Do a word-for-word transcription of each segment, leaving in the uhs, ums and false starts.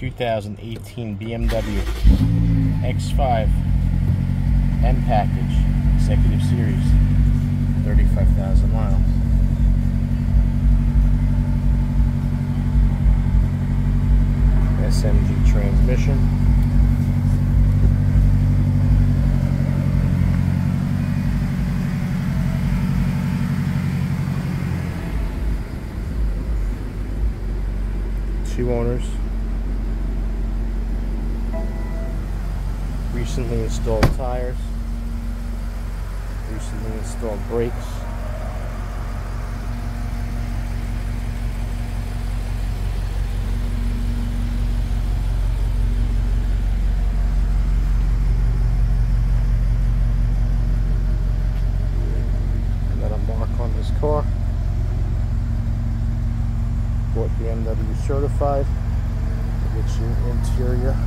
two thousand eighteen B M W X five M Package Executive Series, thirty-five thousand miles. S M G transmission. Two owners. Recently installed tires. Recently installed brakes. Got a mark on this car. Bought B M W certified. Get your interior.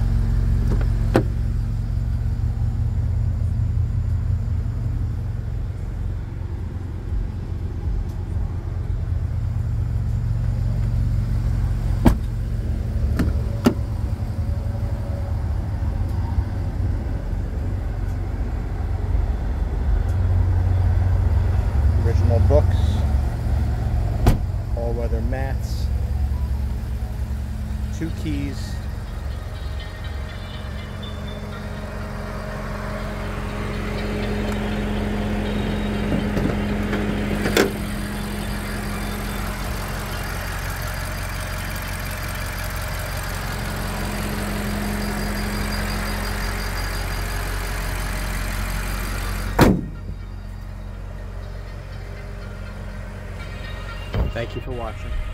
Original books. All weather mats. Two keys. Thank you for watching.